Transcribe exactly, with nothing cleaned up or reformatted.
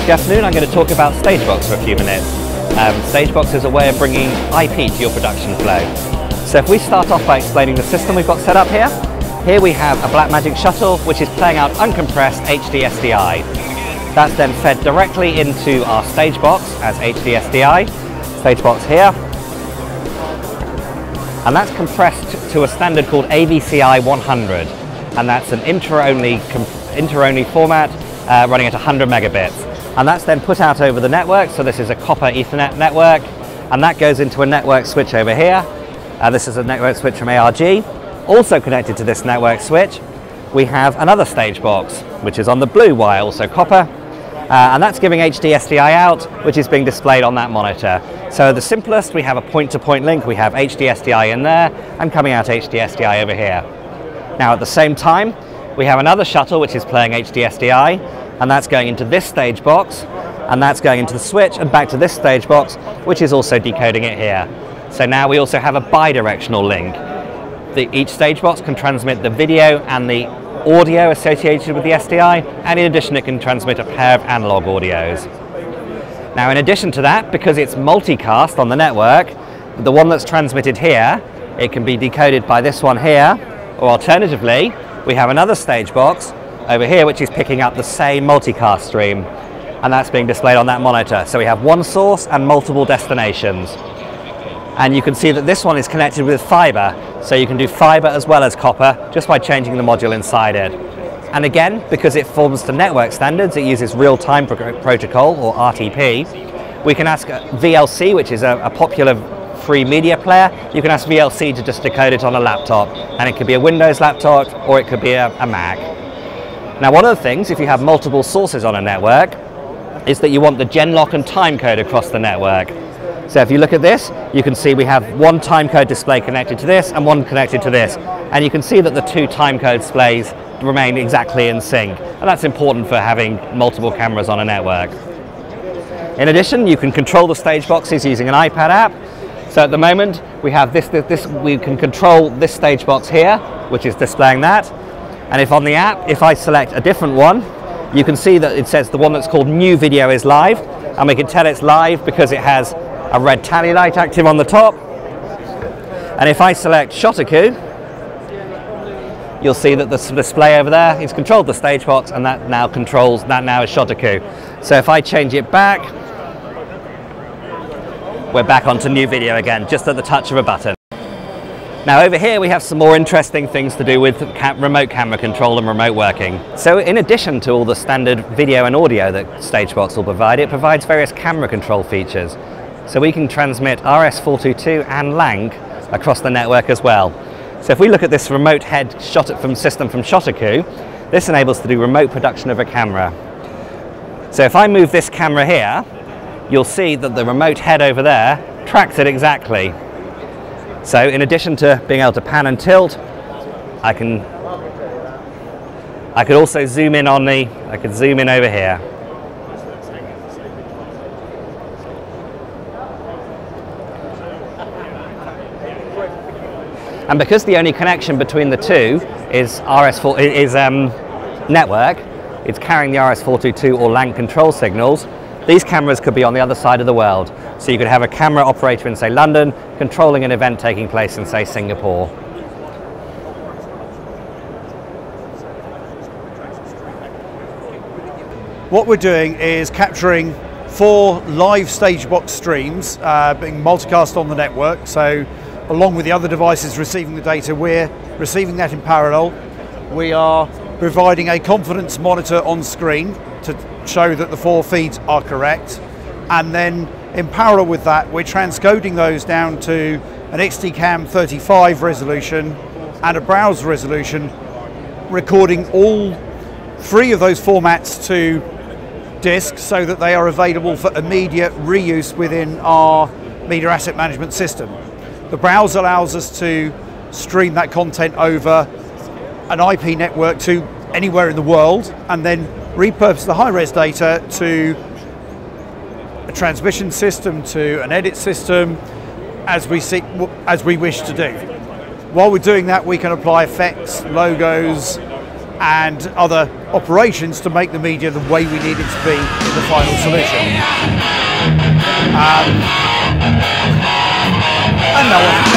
Good afternoon, I'm going to talk about Stagebox for a few minutes. Um, Stagebox is a way of bringing I P to your production flow. So if we start off by explaining the system we've got set up here, here we have a Blackmagic shuttle which is playing out uncompressed H D S D I. That's then fed directly into our Stagebox as H D S D I. Stagebox here. And that's compressed to a standard called A V C I one hundred. And that's an inter-only inter-only format uh, running at one hundred megabits. And that's then put out over the network. So this is a copper Ethernet network. And that goes into a network switch over here. Uh, this is a network switch from A R G. Also connected to this network switch, we have another Stagebox, which is on the blue wire, also copper. Uh, and that's giving H D S D I out, which is being displayed on that monitor. So the simplest, we have a point-to-point link. We have H D S D I in there and coming out H D S D I over here. Now at the same time, we have another shuttle which is playing H D S D I, and that's going into this Stagebox, and that's going into the switch and back to this Stagebox, which is also decoding it here. So now we also have a bi-directional link. The, each Stagebox can transmit the video and the audio associated with the S D I, and in addition it can transmit a pair of analog audios. Now in addition to that, because it's multicast on the network, the one that's transmitted here, it can be decoded by this one here, or alternatively, we have another Stagebox over here which is picking up the same multicast stream, and that's being displayed on that monitor. So we have one source and multiple destinations. And you can see that this one is connected with fiber, so you can do fiber as well as copper just by changing the module inside it. And again, because it forms to network standards, it uses real-time pro protocol, or R T P, we can ask V L C, which is a, a popular free media player, you can ask V L C to just decode it on a laptop, and it could be a Windows laptop or it could be a, a Mac. Now one of the things, if you have multiple sources on a network, is that you want the Genlock and timecode across the network. So if you look at this, you can see we have one timecode display connected to this and one connected to this. And you can see that the two timecode displays remain exactly in sync. And that's important for having multiple cameras on a network. In addition, you can control the Stageboxes using an iPad app. So at the moment, we have this, this, this we can control this Stagebox here, which is displaying that. And if on the app, if I select a different one, you can see that it says the one that's called New Video is live. And we can tell it's live because it has a red tally light active on the top. And if I select Shotoku, you'll see that the display over there is controlled the Stagebox, and that now controls, that now is Shotoku. So if I change it back, we're back onto New Video again, just at the touch of a button. Now over here we have some more interesting things to do with ca remote camera control and remote working. So in addition to all the standard video and audio that Stagebox will provide, it provides various camera control features. So we can transmit R S four twenty-two and Lang across the network as well. So if we look at this remote head shot from system from Shotoku, this enables to do remote production of a camera. So if I move this camera here, you'll see that the remote head over there tracks it exactly. So in addition to being able to pan and tilt, I can I could also zoom in on the, I could zoom in over here. And because the only connection between the two is R S four is um, network, it's carrying the R S four twenty-two or Lang control signals. These cameras could be on the other side of the world. So you could have a camera operator in, say, London, controlling an event taking place in, say, Singapore. What we're doing is capturing four live Stagebox streams uh, being multicast on the network. So along with the other devices receiving the data, we're receiving that in parallel. We are providing a confidence monitor on screen to show that the four feeds are correct. And then in parallel with that, we're transcoding those down to an X D CAM thirty-five resolution and a browser resolution, recording all three of those formats to disk so that they are available for immediate reuse within our media asset management system. The browser allows us to stream that content over an I P network to anywhere in the world, and then repurpose the high-res data to a transmission system, to an edit system, as we see, as we wish to do. While we're doing that, we can apply effects, logos, and other operations to make the media the way we need it to be in the final solution. Um, and no one.